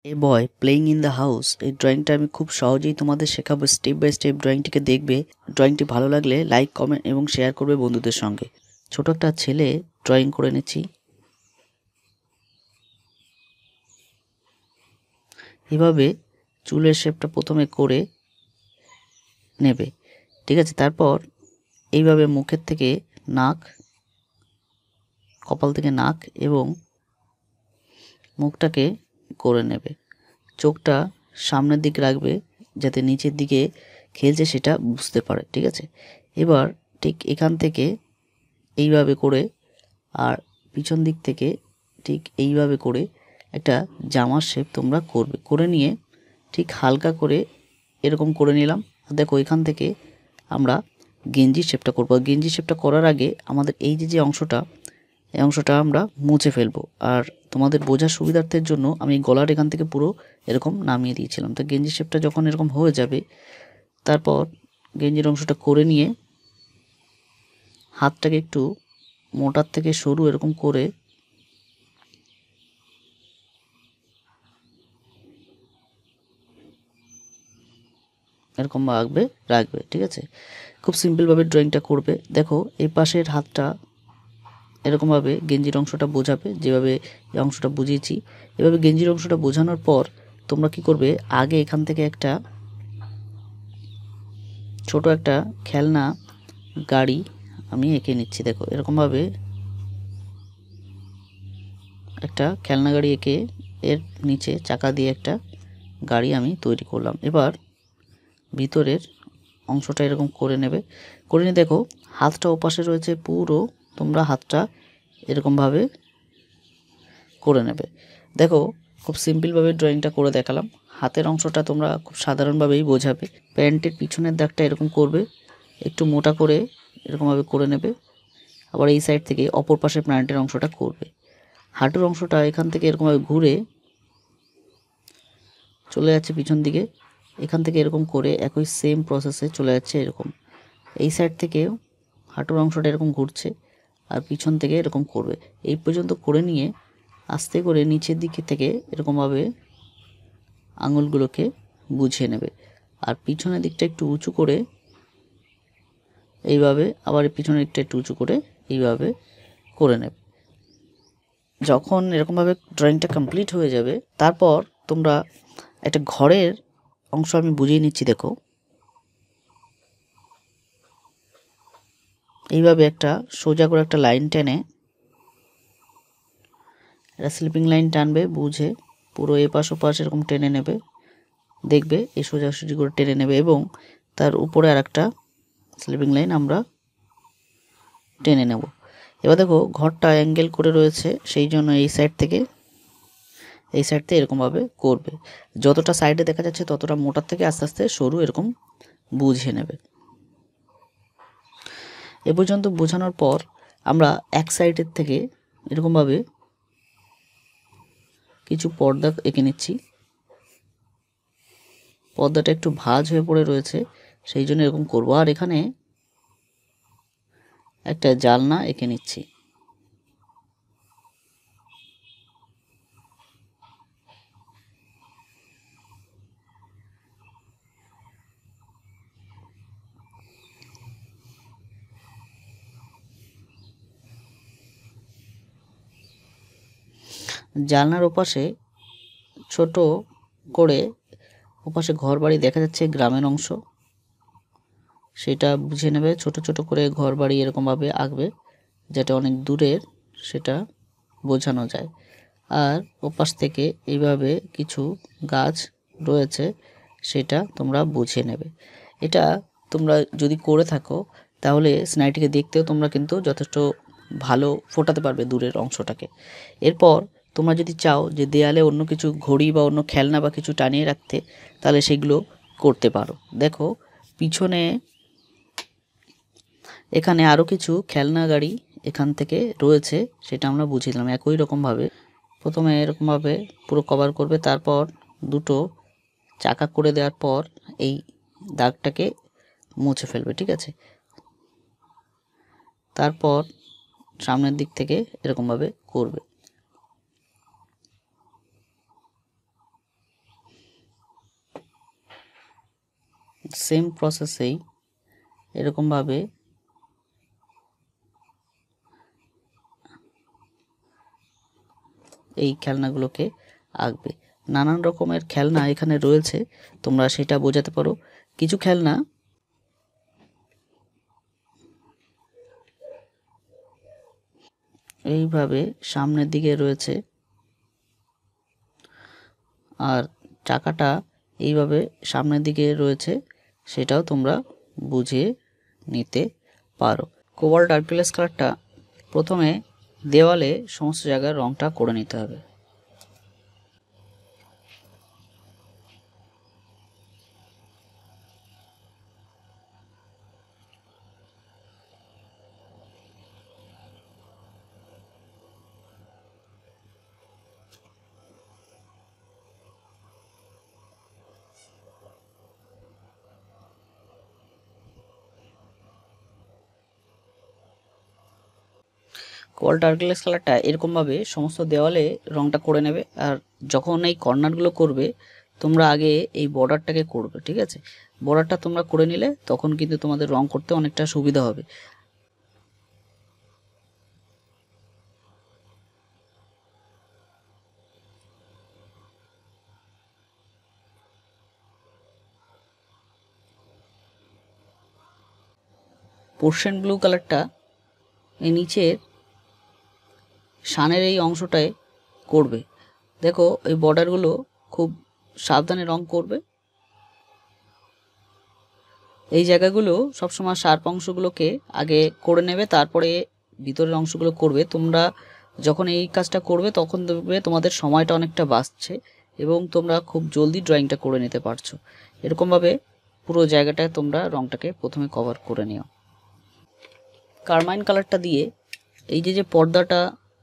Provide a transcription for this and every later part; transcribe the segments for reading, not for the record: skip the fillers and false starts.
A boy playing in the house এই ড্রয়িংটা আমি খুব সহজেই তোমাদের শেখাবো স্টেপ বাই স্টেপ। ড্রয়িংটিকে দেখবে, ড্রয়িংটি ভালো লাগলে লাইক কমেন্ট এবং শেয়ার করবে বন্ধুদের সঙ্গে। ছোট একটা ছেলে ড্রয়িং করে নিচ্ছি। এভাবে চুলের শেপটা প্রথমে করে নেবে, ঠিক আছে। তারপর এইভাবে মুখের থেকে নাক, কপাল থেকে নাক এবং মুখটাকে করে নেবে। চোখটা সামনের দিকে রাখবে যাতে নিচের দিকে খেলছে সেটা বুঝতে পারে, ঠিক আছে। এবার ঠিক এখান থেকে এইভাবে করে আর পিছন দিক থেকে ঠিক এইভাবে করে একটা জামার শেপ তোমরা করবে। করে নিয়ে ঠিক হালকা করে এরকম করে নিলাম। দেখো এখান থেকে আমরা গেঞ্জি শেপটা করবো। গেঞ্জি শেপটা করার আগে আমাদের এই যে অংশটা, এই অংশটা আমরা মুছে ফেলবো। আর তোমাদের বোঝার সুবিধার্থের জন্য আমি গলার এখান থেকে পুরো এরকম নামিয়ে দিয়েছিলাম। তো গেঞ্জি শেপটা যখন এরকম হয়ে যাবে, তারপর গেঞ্জির অংশটা করে নিয়ে হাতটাকে একটু মোটার থেকে সরু এরকম করে এরকম রাখবে, ঠিক আছে। খুব সিম্পলভাবে ড্রয়িংটা করবে। দেখো এই পাশের হাতটা এরকমভাবে গেঞ্জির অংশটা বোঝাবে, যেভাবে এই অংশটা বুঝিয়েছি। এভাবে গেঞ্জির অংশটা বোঝানোর পর তোমরা কি করবে, আগে এখান থেকে একটা ছোট একটা খেলনা গাড়ি আমি এঁকে নিচ্ছি। দেখো এরকমভাবে একটা খেলনা গাড়ি এঁকে এর নিচে চাকা দিয়ে একটা গাড়ি আমি তৈরি করলাম। এবার ভিতরের অংশটা এরকম করে নেবে। করে নিয়ে দেখো হাতটা ওপাশে রয়েছে, পুরো তোমরা হাতটা এরকমভাবে করে নেবে। দেখো খুব সিম্পলভাবে ড্রয়িংটা করে দেখালাম। হাতের অংশটা তোমরা খুব সাধারণভাবেই বোঝাবে। প্যান্টের পিছনের দাগটা এরকম করবে, একটু মোটা করে এরকমভাবে করে নেবে। আবার এই সাইড থেকে অপর পাশে প্যান্টের অংশটা করবে। হাঁটুর অংশটা এখান থেকে এরকমভাবে ঘুরে চলে যাচ্ছে পিছন দিকে। এখান থেকে এরকম করে একই সেম প্রসেসে চলে যাচ্ছে এরকম। এই সাইড থেকেও হাঁটুর অংশটা এরকম ঘুরছে আর পিছন থেকে এরকম করবে। এই পর্যন্ত করে নিয়ে আস্তে করে নিচের দিকে থেকে এরকমভাবে আঙুলগুলোকে বুঝিয়ে নেবে। আর পিছনের দিকটা একটু উঁচু করে এইভাবে, আবার পিছনের দিকটা একটু উঁচু করে এইভাবে করে নেবে। যখন এরকমভাবে ড্রয়িংটা কমপ্লিট হয়ে যাবে, তারপর তোমরা একটা ঘরের অংশ আমি বুঝিয়ে নিচ্ছি। দেখো এইভাবে একটা সোজা করে একটা লাইন টেনে, একটা স্লিপিং লাইন টানবে বুঝে, পুরো এপাশ ওপাশ এরকম টেনে নেবে। দেখবে এই সোজাসুজি করে টেনে নেবে এবং তার উপরে আর একটা স্লিপিং লাইন আমরা টেনে নেব। এবার দেখো ঘরটা অ্যাঙ্গেল করে রয়েছে, সেই জন্য এই সাইড থেকে এরকমভাবে করবে। যতটা সাইডে দেখা যাচ্ছে ততটা মোটার থেকে আস্তে আস্তে সরু এরকম বুঝিয়ে নেবে। এ পর্যন্ত বোঝানোর পর আমরা এক সাইডের থেকে এরকমভাবে কিছু পর্দা এঁকে নিচ্ছি। পর্দাটা একটু ভাঁজ হয়ে পড়ে রয়েছে, সেই জন্য এরকম করবো। আর এখানে একটা জানলা এঁকে নিচ্ছি। জানলার ওপাশে ছোট করে ওপাশে ঘর বাড়ি দেখা যাচ্ছে, গ্রামের অংশ, সেটা বুঝে নেবে। ছোট ছোট করে ঘর বাড়ি এরকমভাবে আঁকবে যেটা অনেক দূরের সেটা বোঝানো যায়। আর ওপাশ থেকে এইভাবে কিছু গাছ রয়েছে সেটা তোমরা বুঝে নেবে। এটা তোমরা যদি করে থাকো তাহলে স্নাইটিকে দেখতেও তোমরা কিন্তু যথেষ্ট ভালো ফোটাতে পারবে দূরের অংশটাকে। এরপর তোমরা যদি চাও যে দেয়ালে অন্য কিছু ঘড়ি বা অন্য খেলনা বা কিছু টানিয়ে রাখতে, তাহলে সেগুলো করতে পারো। দেখো পিছনে এখানে আরও কিছু খেলনা গাড়ি এখান থেকে রয়েছে, সেটা আমরা বুঝিয়ে দিলাম। একই রকমভাবে প্রথমে এরকমভাবে পুরো কভার করবে, তারপর দুটো চাকা করে দেওয়ার পর এই দাগটাকে মুছে ফেলবে, ঠিক আছে। তারপর সামনের দিক থেকে এরকমভাবে করবে। সেম প্রসেসেই এরকমভাবে এই খেলনাগুলোকে আঁকবে। নানান রকমের খেলনা এখানে রয়েছে, তোমরা সেটা বোঝাতে পারো। কিছু খেলনা এইভাবে সামনের দিকে রয়েছে, আর চাকাটা এইভাবে সামনের দিকে রয়েছে, সেটাও তোমরা বুঝিয়ে নিতে পারো। কোবাল্ট আর্কিলাস কালারটা প্রথমে দেওয়ালে সমস্ত জায়গায় রংটা করে নিতে হবে। কোবাল্ট আর্কিলাস কালারটা এরকমভাবে সমস্ত দেওয়ালে রংটা করে নেবে। আর যখন এই কর্নারগুলো করবে তোমরা আগে এই বর্ডারটাকে করবে, ঠিক আছে? বর্ডারটা তোমরা করে নিলে তখন কিন্তু তোমাদের রং করতে অনেকটা সুবিধা হবে। পোর্শন ব্লু কালারটা এই নিচের শানের এই অংশটায় করবে। দেখো এই বর্ডারগুলো খুব সাবধানে রং করবে। এই জায়গাগুলো সবসময় শার্প অংশগুলোকে আগে করে নেবে, তারপরে ভিতরের অংশগুলো করবে। তোমরা যখন এই কাজটা করবে তখন দেখবে তোমাদের সময়টা অনেকটা বাঁচছে এবং তোমরা খুব জলদি ড্রয়িংটা করে নিতে পারছো। এরকমভাবে পুরো জায়গাটায় তোমরা রংটাকে প্রথমে কভার করে নিও। কারমাইন কালারটা দিয়ে এই যে পর্দাটা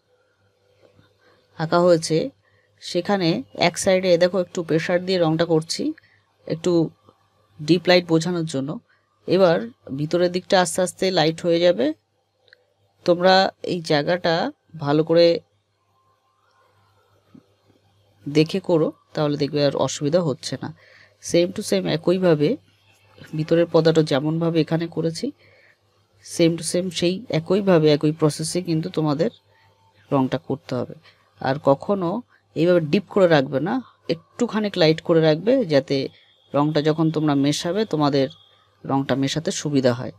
আঁকা হয়েছে সেখানে এক সাইডে দেখো একটু প্রেসার দিয়ে রংটা করছি, একটু ডিপ লাইট বোঝানোর জন্য। এবার ভিতরের দিকটা আস্তে আস্তে লাইট হয়ে যাবে। তোমরা এই জায়গাটা ভালো করে দেখে করো, তাহলে দেখবে আর অসুবিধা হচ্ছে না। সেম টু সেম একইভাবে ভিতরের পর্দাটা যেমনভাবে এখানে করেছি সেম টু সেম সেই একইভাবে একই প্রসেসে কিন্তু তোমাদের রংটা করতে হবে। আর কখনো এইভাবে ডিপ করে রাখবে না, একটুখানি লাইট করে রাখবে, যাতে রংটা যখন তোমরা মেশাবে তোমাদের রংটা মেশাতে সুবিধা হয়।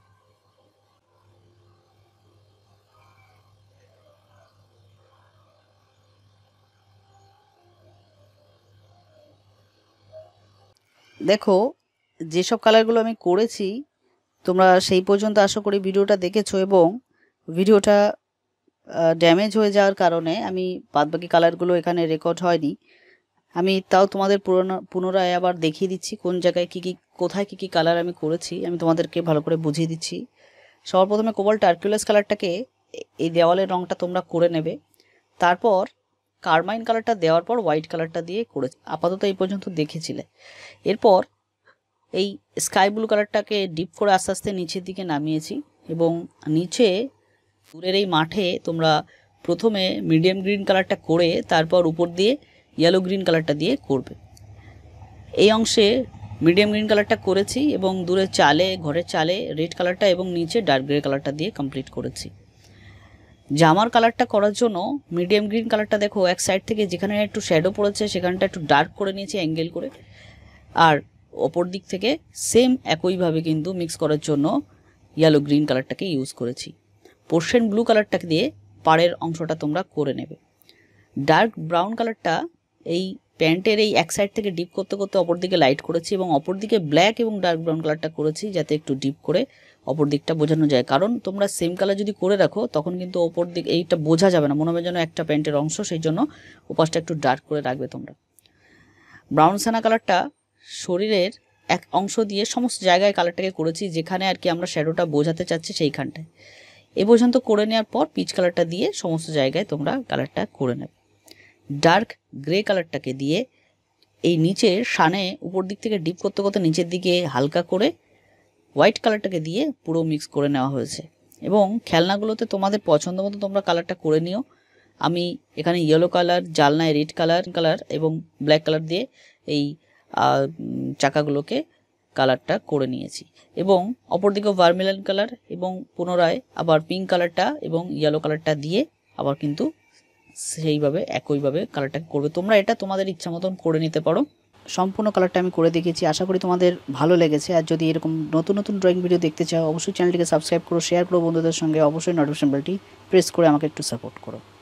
দেখো যেসব কালারগুলো আমি করেছি তোমরা সেই পর্যন্ত আশা করি ভিডিওটা দেখেছো, এবং ভিডিওটা ড্যামেজ হয়ে যাওয়ার কারণে আমি বাদবাকি কালারগুলো এখানে রেকর্ড হয়নি। আমি তাও তোমাদের পুনরায় আবার দেখিয়ে দিচ্ছি কোন জায়গায় কী কী কোথায় কী কী কালার আমি করেছি, আমি তোমাদেরকে ভালো করে বুঝিয়ে দিচ্ছি। সবার প্রথমে কোবাল্ট টার্কুলাস কালারটাকে এই দেওয়ালের রংটা তোমরা করে নেবে। তারপর কারমাইন কালারটা দেওয়ার পর হোয়াইট কালারটা দিয়ে করেছি, আপাতত এই পর্যন্ত দেখেছিলে। এরপর এই স্কাই ব্লু কালারটাকে ডিপ করে আস্তে আস্তে নিচের দিকে নামিয়েছি, এবং নিচে দূরের এই মাঠে তোমরা প্রথমে মিডিয়াম গ্রিন কালারটা করে তারপর উপর দিয়ে ইয়েলো গ্রিন কালারটা দিয়ে করবে। এই অংশে মিডিয়াম গ্রিন কালারটা করেছি এবং দূরের চালে ঘরের চালে রেড কালারটা এবং নিচে ডার্ক গ্রে কালারটা দিয়ে কমপ্লিট করেছি। জামার কালারটা করার জন্য মিডিয়াম গ্রিন কালারটা দেখো এক সাইড থেকে যেখানে একটু শ্যাডো পড়েছে সেখানটা একটু ডার্ক করে নিয়েছি অ্যাঙ্গেল করে, আর অপর দিক থেকে সেম একইভাবে কিন্তু মিক্স করার জন্য ইয়েলো গ্রিন কালারটাকে ইউজ করেছি। পোর্শন ব্লু কালারটাকে দিয়ে পাড়ের অংশটা তোমরা করে নেবে। ডার্ক ব্রাউন কালারটা এই প্যান্টের এই এক সাইড থেকে ডিপ করতে করতে অপর দিকে লাইট করেছি, এবং অপর দিকে ব্ল্যাক এবং ডার্ক ব্রাউন কালারটা করেছি যাতে একটু ডিপ করে অপর দিকটা বোঝানো যায়। কারণ তোমরা সেম কালার যদি করে রাখো তখন কিন্তু অপর দিক এইটা বোঝা যাবে না, মনে হবে যেন একটা প্যান্টের অংশ, সেই জন্য ওপাশটা একটু ডার্ক করে রাখবে তোমরা। ব্রাউন সানা কালারটা শরীরের এক অংশ দিয়ে সমস্ত জায়গায় কালারটাকে করেছি, যেখানে আর কি আমরা শ্যাডোটা বোঝাতে চাচ্ছি সেইখানটায়। এ পর্যন্ত করে নেওয়ার পর পিচ কালারটা দিয়ে সমস্ত জায়গায় তোমরা কালারটা করে নেবে। ডার্ক গ্রে কালারটাকে দিয়ে এই নিচের শানে উপর দিক থেকে ডিপ করতে করতে নিচের দিকে হালকা করে হোয়াইট কালারটাকে দিয়ে পুরো মিক্স করে নেওয়া হয়েছে। এবং খেলনাগুলোতে তোমাদের পছন্দ মতো তোমরা কালারটা করে নিও। আমি এখানে ইয়েলো কালার, জালনায় রেড কালার এবং ব্ল্যাক কালার দিয়ে এই চাকাগুলোকে কালারটা করে নিয়েছি এবং অপরদিকে ভার্মিলিয়ন কালার এবং পুনরায় আবার পিঙ্ক কালারটা এবং ইয়েলো কালারটা দিয়ে আবার কিন্তু সেইভাবে একইভাবে কালারটা করবে। তোমরা এটা তোমাদের ইচ্ছা মতন করে নিতে পারো। সম্পূর্ণ কালারটা আমি করে দেখিয়েছি, আশা করি তোমাদের ভালো লেগেছে। আর যদি এরকম নতুন নতুন ড্রয়িং ভিডিও দেখতে চাও অবশ্যই চ্যানেলটিকে সাবস্ক্রাইব করো, শেয়ার করো বন্ধুদের সঙ্গে, অবশ্যই নোটিফিকেশন বেলটি প্রেস করে আমাকে একটু সাপোর্ট করো।